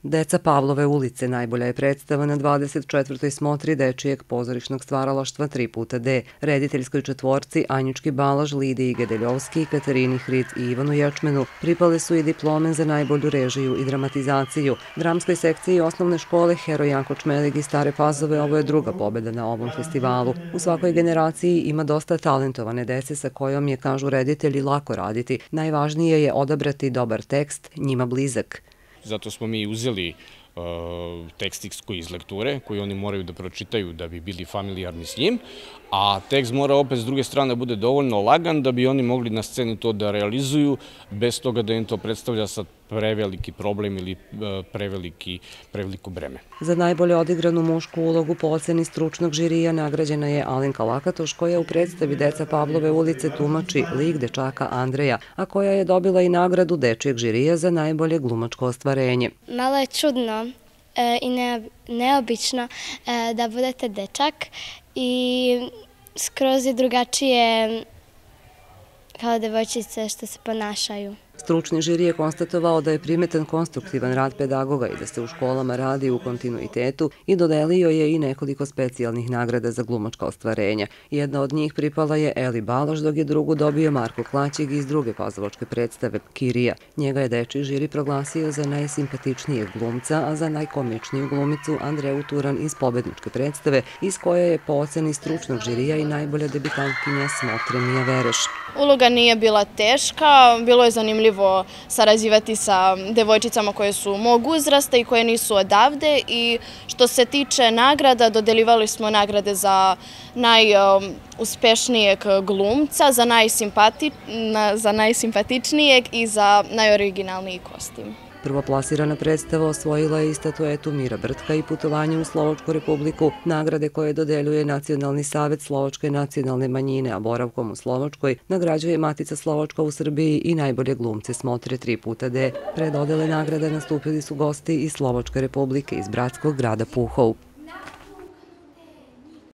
Deca Pavlove ulice najbolja je predstava na 24. smotri Dečijeg pozorišnog stvaralaštva 3x D, rediteljskoj četvorci Anjički Balaž, Lidiji Gedeljovski, Katarini Hric i Ivanu Ječmenu pripale su i diplome za najbolju režiju i dramatizaciju. Dramskoj sekciji osnovne škole Heroj Janko Čmelig iz Stare Pazove ovo je druga pobeda na ovom festivalu. U svakoj generaciji ima dosta talentovane dece sa kojom je, kažu reditelji, lako raditi. Najvažnije je odabrati dobar tekst, njima blizak. Zato smo mi uzeli tekst iz lekture koji oni moraju da pročitaju da bi bili familijarni s njim, a tekst mora opet s druge strane bude dovoljno lagan da bi oni mogli na sceni to da realizuju bez toga da im to predstavlja sad preveliki problem ili preveliko breme. Za najbolje odigranu mušku ulogu po oceni stručnog žirija nagrađena je Alenka Lakatoš, koja u predstavi Deca Pavlove ulice tumači lik dečaka Andreja, a koja je dobila i nagradu Dečijeg žirija za najbolje glumačko ostvarenje. Malo je čudno i neobično da budete dečak i skroz je drugačije kao devojčice što se ponašaju. Stručni žiri je konstatovao da je primetan konstruktivan rad pedagoga i da se u školama radi u kontinuitetu i dodelio je i nekoliko specijalnih nagrada za glumačka ostvarenja. Jedna od njih pripala je Eli Balaž, dok je drugu dobio Marko Klaćig iz druge pazovačke predstave Kirija. Njega je dečiji žiri proglasio za najsimpatičnijeg glumca, a za najkomičniju glumicu Andreju Turan iz pobedničke predstave, iz koje je po oceni stručnog žirija i najbolja debitantkinja smotre Mija Vereš. Uloga nije bila teška, bilo je zanimljivo sarađivati sa devojčicama koje su mog uzrasta i koje nisu odavde, i što se tiče nagrada, dodeljivali smo nagrade za najuspešnijeg glumca, za najsimpatičnijeg i za najoriginalniji kostim. Prvoplasirana predstava osvojila je i statuetu Mira Brtka i putovanje u Slovačku republiku, nagrade koje dodeljuje Nacionalni savet slovačke nacionalne manjine, a boravkom u Slovačkoj nagrađuje Matica Slovačka u Srbiji i najbolje glumce smotre 3x D. Pre dodele nagrada nastupili su gosti iz Slovačke republike iz bratskog grada Puhov.